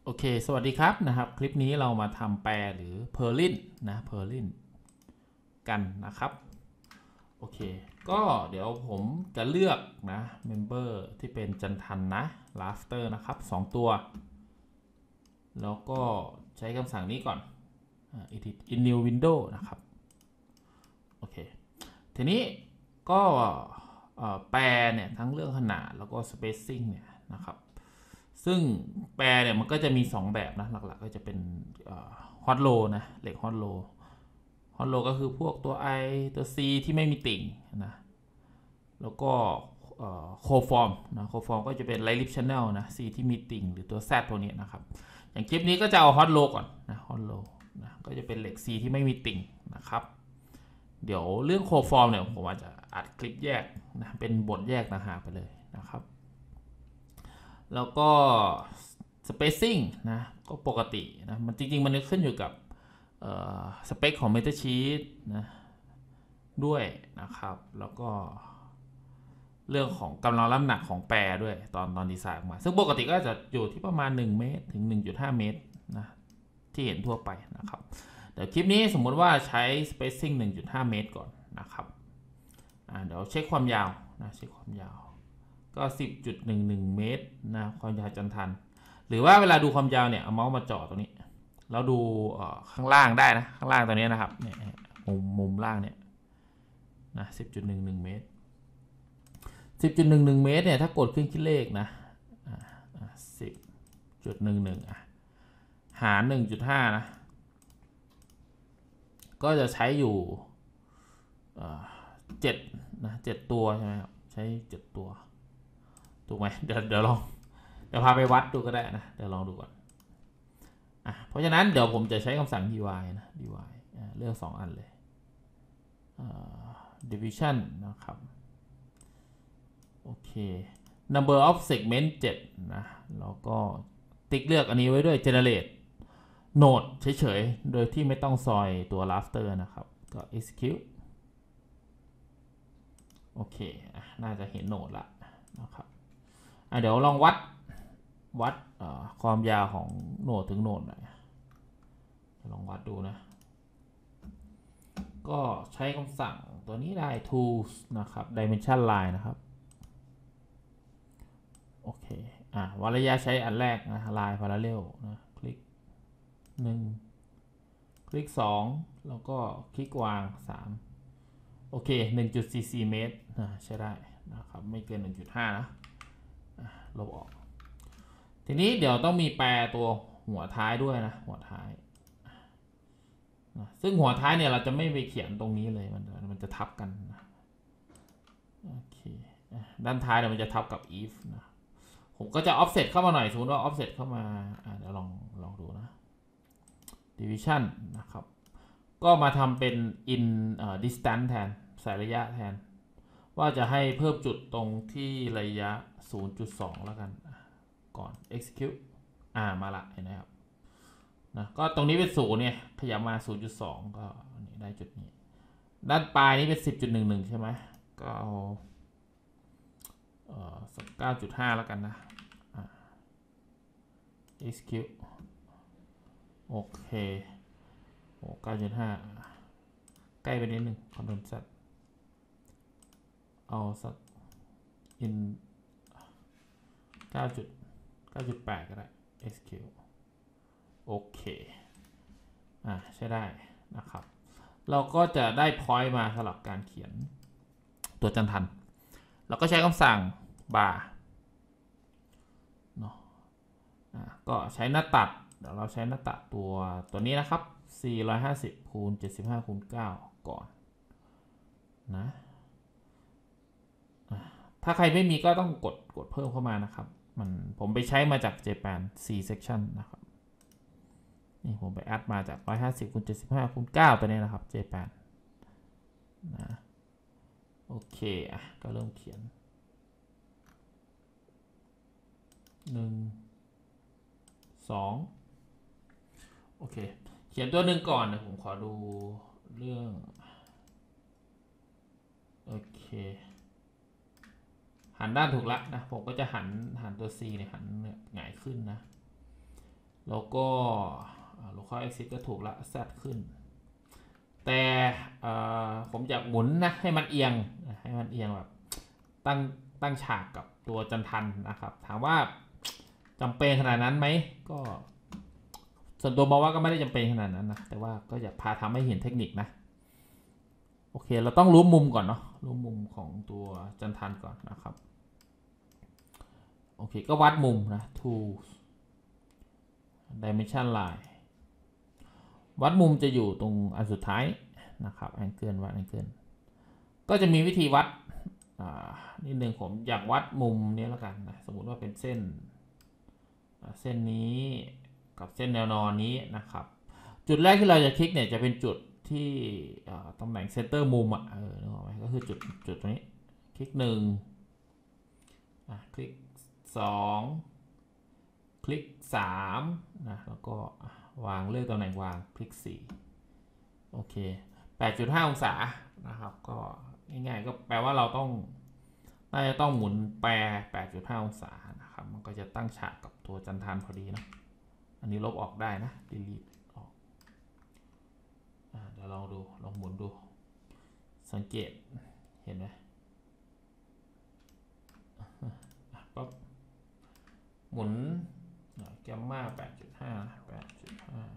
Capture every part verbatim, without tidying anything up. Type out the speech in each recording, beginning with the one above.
โอเคสวัสดีครับนะครับคลิปนี้เรามาทำแปลหรือ Perlin นะ Perlin กันนะครับโอเคก็เดี๋ยวผมจะเลือกนะ Member ที่เป็นจันทันนะ Laughter นะครับสองตัวแล้วก็ใช้คำสั่งนี้ก่อน edit in new window นะครับโอเคทีนี้ก็แปลเนี่ยทั้งเรื่องขนาดแล้วก็ spacing เนี่ยนะครับซึ่งแปรเนี่ยมันก็จะมีสองแบบนะหลักๆก็จะเป็นฮอตโลนะเหล็กฮอตโลฮอตโลก็คือพวกตัว I ตัว C ที่ไม่มีติ่งนะแล้วก็โคฟอร์มนะโคฟอร์มก็จะเป็นไลท์ลิฟชันแนลนะ C ที่มีติ่งหรือตัว Z ตัวนี้นะครับอย่างคลิปนี้ก็จะเอาฮอตโลก่อนนะฮอตโลนะก็จะเป็นเหล็ก C ที่ไม่มีติ่งนะครับเดี๋ยวเรื่องโคฟอร์มเนี่ยผมอาจจะอัดคลิปแยกนะเป็นบทแยกต่างหากไปเลยนะครับแล้วก็ spacing นะก็ปกตินะมันจริงๆมันขึ้นอยู่กับสเปคของ Metasheet นะด้วยนะครับแล้วก็เรื่องของกำลังน้ำหนักของแปรด้วยตอนตอนดีไซน์ออกมาซึ่งปกติก็จะอยู่ที่ประมาณหนึ่งเมตรถึง หนึ่งจุดห้า เมตรนะที่เห็นทั่วไปนะครับเดี๋ยวคลิปนี้สมมุติว่าใช้ spacing หนึ่งจุดห้า เมตรก่อนนะครับเดี๋ยวเช็คความยาวนะเช็คความยาวก็ สิบจุดหนึ่งหนึ่ง เมตรนะความยาวจันทันหรือว่าเวลาดูความยาวเนี่ยเอาเมาส์มาจ่อตรงนี้แล้วดูข้างล่างได้นะข้างล่างตรงนี้นะครับเนี่ยมุมมุมล่างเนี่ยนะ สิบจุดหนึ่งหนึ่ง เมตร สิบจุดหนึ่งหนึ่ง เมตรเนี่ยถ้ากดเครื่องคิดเลขนะ สิบจุดหนึ่งหนึ่ง หาร หนึ่งจุดห้า นะก็จะใช้อยู่เจ็ดนะเจ็ดตัวใช่ไหมครับใช้เจ็ดตัวถูกไหมเดี๋ยวเดี๋ยวลองเดี๋ยวพาไปวัดดูก็ได้นะเดี๋ยวลองดูก่อนอ่ะเพราะฉะนั้นเดี๋ยวผมจะใช้คำสั่ง dy นะ dy เลือกสองอันเลย division นะครับโอเค number of segment เจ็ดนะแล้วก็ติ๊กเลือกอันนี้ไว้ด้วย generate node เฉยๆโดยที่ไม่ต้องซอยตัว rafter นะครับก็ execute โอเคน่าจะเห็นโหนดละนะครับเดี๋ยวลองวัดวัดความยาวของโหนดถึงโหนดหน่อยลองวัดดูนะก็ใช้คำสั่งตัวนี้ได้ tools นะครับ dimension line นะครับโอเคอ่ะวัดระยะใช้อันแรกนะ line parallel นะคลิกหนึ่งคลิกสองแล้วก็คลิกวางสามโอเค หนึ่งจุดสี่สี่ เมตรนะใช้ได้นะครับไม่เกิน หนึ่งจุดห้า นะลบออกทีนี้เดี๋ยวต้องมีแปรตัวหัวท้ายด้วยนะหัวท้ายนะซึ่งหัวท้ายเนี่ยเราจะไม่ไปเขียนตรงนี้เลยมันมันจะทับกันนะโอเคด้านท้ายเนี่ยมันจะทับกับ if นะผมก็จะ offset เข้ามาหน่อยสมมติว่า offset เข้ามาเดี๋ยวลองลองดูนะ division นะครับก็มาทำเป็น in distance แทนใส่ระยะแทนว่าจะให้เพิ่มจุดตรงที่ระยะ ศูนย์จุดสอง แล้วกันก่อน execute อ่ามาละเห็นไหมครับนะก็ตรงนี้เป็นศูนย์เนี่ยขยับมา ศูนย์จุดสอง ก็ได้จุดนี้ด้านปลายนี้เป็น สิบจุดหนึ่งหนึ่ง ใช่ไหมก็เอาเอ่อ เก้าจุดห้า แล้วกันนะ execute โอเคโอ้ เก้าจุดห้า ใกล้ไปนิดนึง Ctrl Z เอาสัก in เก้าจุดแปด ก็ได้ execute โอเคอ่ะใช้ได้นะครับเราก็จะได้ point มาสำหรับการเขียนตัวจันทันเราก็ใช้คำสั่ง bar เนาะอ่ะก็ใช้หน้าตัดเดี๋ยวเราใช้หน้าตัดตัวตัวนี้นะครับสี่ร้อยห้าสิบคูณเจ็ดสิบห้าคูณเก้าก่อนนะถ้าใครไม่มีก็ต้องกดกดเพิ่มเข้ามานะครับมันผมไปใช้มาจาก Japan สี่ section นะครับนี่ผมไปแอดมาจากหนึ่งร้อยห้าสิบคูณเจ็ดสิบห้าคูณเก้าตัวนี้นะครับ Japan นะโอเคอ่ะก็เริ่มเขียนหนึ่ง สองโอเคเขียนตัวหนึ่งก่อนนะผมขอดูเรื่องโอเคหันด้านถูกละนะผมก็จะหันหันตัว C เนี่ยหันหงายขึ้นนะแล้วก็ local exit ก็ถูกละ z ขึ้นแต่ผมอยากหมุนนะให้มันเอียงให้มันเอียงแบบตั้งตั้งฉากกับตัวจันทันนะครับถามว่าจำเป็นขนาดนั้นไหมก็ส่วนตัวมองว่าก็ไม่ได้จำเป็นขนาดนั้นนะแต่ว่าก็อยากพาทำให้เห็นเทคนิคนะโอเคเราต้องรู้มุมก่อนเนาะรู้มุมของตัวจันทันก่อนนะครับโอเคก็วัดมุมนะ tools dimension line วัดมุมจะอยู่ตรงอันสุดท้ายนะครับ angle วัด angle ก็จะมีวิธีวัดนิดนึงผมอยากวัดมุมนี้แล้วกันนะสมมุติว่าเป็นเส้นเส้นนี้กับเส้นแนวนอนนี้นะครับจุดแรกที่เราจะคลิกเนี่ยจะเป็นจุดที่ตำแหน่งเซนเตอร์มุมอ่ะเออนึกออกไหมก็คือจุดจุดตรงนี้คลิกหนึ่งคลิกสองคลิกสามนะแล้วก็วางเลือกตำแหน่งวางคลิกสี่โอเค แปดจุดห้า องศานะครับก็ง่ายๆก็แปลว่าเราต้องน่าจะต้องหมุนแปร แปดจุดห้า องศานะครับมันก็จะตั้งฉากกับตัวจันทานพอดีนะอันนี้ลบออกได้นะ delete ออกเดี๋ยวลองดูลองหมุนดูสังเกตเห็นไหมปั๊บหมุนแกมมา แปดจุดห้า แปดจุดห้า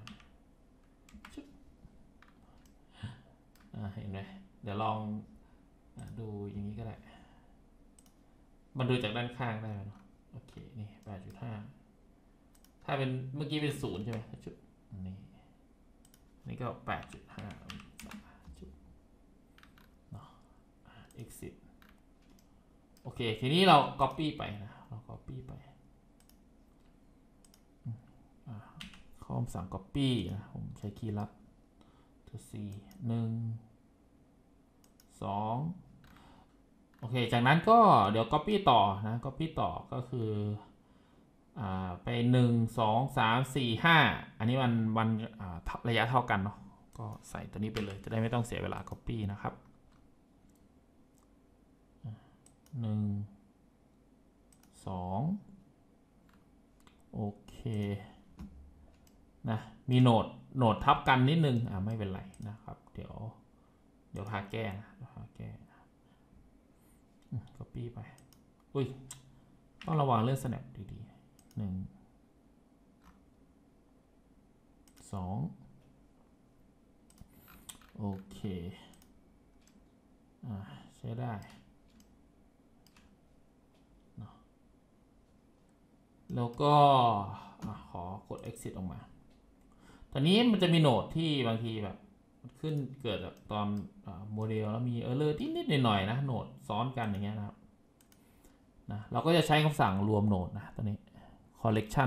เห็นไหมเดี๋ยวลองดูอย่างนี้ก็ได้มันดูจากด้านข้างได้เนาะโอเคนี่ แปดจุดห้า ถ้าเป็นเมื่อกี้เป็นศูนย์ใช่ไหมจุดนี่นี่ก็ แปดจุดห้า จุดเนาะ exit โอเคทีนี้เรา copy ไปนะเรา copy ไปข้อมสั่ง copy นะผมใช้คีย์ลับตัว C หนึ่ง สองโอเคจากนั้นก็เดี๋ยว copy ต่อนะ copy ต่อก็คืออ่าไปหนึ่ง สอง สาม สี่ ห้าอันนี้มันมันระยะเท่ากันเนาะก็ใส่ตัวนี้ไปเลยจะได้ไม่ต้องเสียเวลา copy นะครับหนึ่ง สองโอเคนะมีโหนดโหนดทับกันนิดนึงอ่าไม่เป็นไรนะครับเดี๋ยวเดี๋ยวพาแก้นะพาแก้ copy ไปอุ้ยต้องระวังเรื่อง snap ดีๆหนึ่ง สองโอเคอ่าใช้ได้เนาะแล้วก็ขอกด exit ออกมาตอนนี้มันจะมีโหนดที่บางทีแบบขึ้นเกิดตอนโมเดลแล้วมีเออร์เลอร์ที่นิดหน่อยนะโหนดซ้อนกันอย่างเงี้ยนะครับนะเราก็จะใช้คำสั่งรวมโหนดนะตอนนี้ collection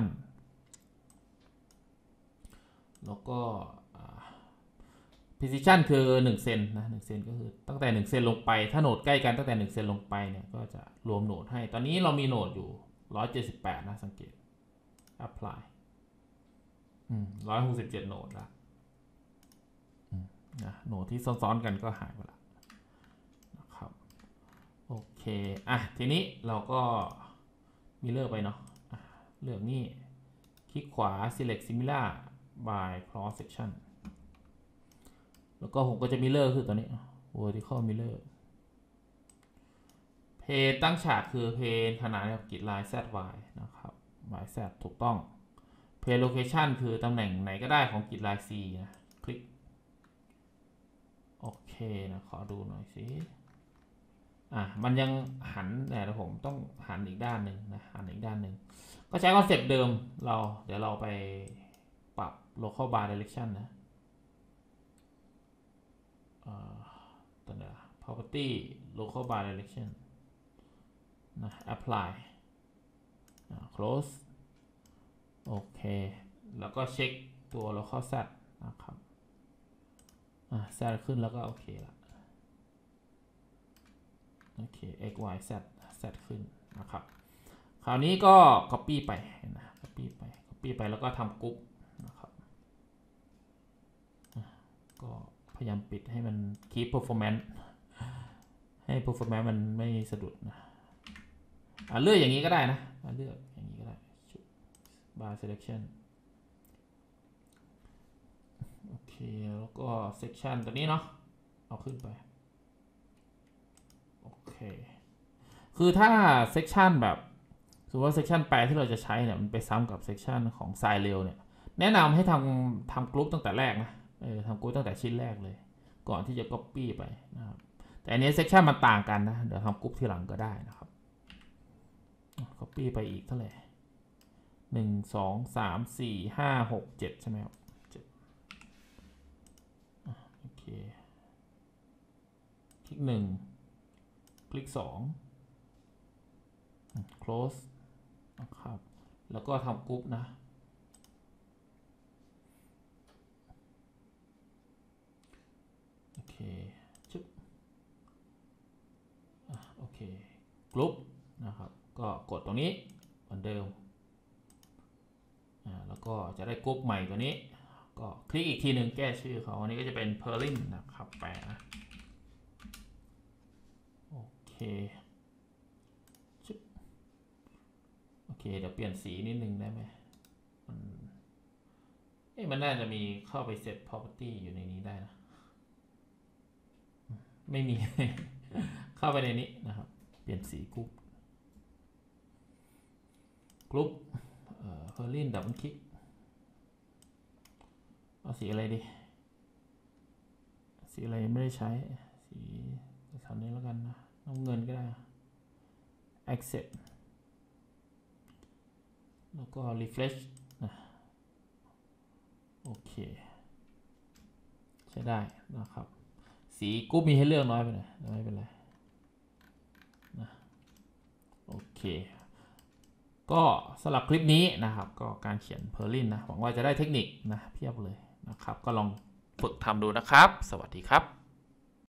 แล้วก็ precision คือหนึ่งเซนนะหนึ่งเซนก็คือตั้งแต่หนึ่งเซนลงไปถ้าโหนดใกล้กันตั้งแต่หนึ่งเซนลงไปเนี่ยก็จะรวมโหนดให้ตอนนี้เรามีโหนดอยู่หนึ่งร้อยเจ็ดสิบแปดนะสังเกต apply อืมหนึ่งร้อยหกสิบเจ็ดโหนดละนะโหนดที่ซ้อนๆกันก็หายไปละนะครับโอเคอ่ะทีนี้เราก็มีเลือกไปเนาะะเลือกนี่คลิกขวา select similar by cross section แล้วก็ผมก็จะมีเลือกคือตัวนี้ vertical mirror เพนตั้งฉากคือเพนขนาดกับกริดไลน์ zy นะครับ yz ถูกต้องเพน location คือตำแหน่งไหนก็ได้ของกริดไลน์ c นะคลิกโอเคนะขอดูหน่อยสิอ่ะมันยังหันแต่ผมต้องหันอีกด้านหนึ่งนะหันอีกด้านหนึ่งก็ใช้คอนเซปต์เดิมเราเดี๋ยวเราไปปรับ local bar direction นะตัวนี้ property local bar direction นะ apply close โอเคแล้วก็เช็คตัว local z นะครับอ่ะ z ขึ้นแล้วก็โอเคละโอเค x y z z ขึ้นนะครับคราวนี้ก็ copy ไปนะ copy ไป copy ไปแล้วก็ทำกรุ๊ปนะครับก็พยายามปิดให้มัน keep performance ให้ performance มันไม่สะดุดนะอ่ะเลือกอย่างนี้ก็ได้นะเลือกอย่างนี้ก็ได้ bar selection เคแล้วก็ section ตัวนี้เนาะเอาขึ้นไปโอเคคือถ้า section แบบสมมติว่า section แปลที่เราจะใช้เนี่ยมันไปซ้ำกับ section ของ side rail เนี่ยแนะนำให้ทำทำกรุ๊ปตั้งแต่แรกนะเออทำกรุ๊ปตั้งแต่ชิ้นแรกเลยก่อนที่จะ copy ไปนะครับแต่อันนี้ section มันต่างกันนะเดี๋ยวทำกรุ๊ปทีหลังก็ได้นะครับ copy ไปอีกเท่าไหร่หนึ่งสองสามสี่ห้าหกเจ็ดใช่ไหมครับเจ็ดโอเคคลิกหนึ่งคลิกสอง close นะครับแล้วก็ทำกรุ๊ปนะโอเคชุบโอเคกรุ๊ปนะครับก็กดตรงนี้เหมือนเดิมแล้วก็จะได้กรุ๊ปใหม่ตัวนี้ก็คลิกอีกทีหนึ่งแก้ชื่อเขาอันนี้ก็จะเป็น Perlin นะครับแปลนะโอเคโอเคเดี๋ยวเปลี่ยนสีนิดนึงได้ไหมมันเอ๊ะมันน่าจะมีเข้าไปเซต property อยู่ในนี้ได้นะไม่มี เข้าไปในนี้นะครับเปลี่ยนสีกรุ๊ปกรุ๊ปเอ่อ Perlin ดับเบิลคลิกเอาสีอะไรดีสีอะไรไม่ได้ใช้สีแถวนี้แล้วกันนะน้ำเงินก็ได้ accept แล้วก็ refresh นะโอเคใช้ได้นะครับสีกรุ๊ปมีให้เลือกน้อยไปหน่อยไม่เป็นไรนะโอเคก็สำหรับคลิปนี้นะครับก็การเขียน Perlin นะหวังว่าจะได้เทคนิคนะเพียบเลยนะครับก็ลองฝึกทำดูนะครับสวัสดีครับ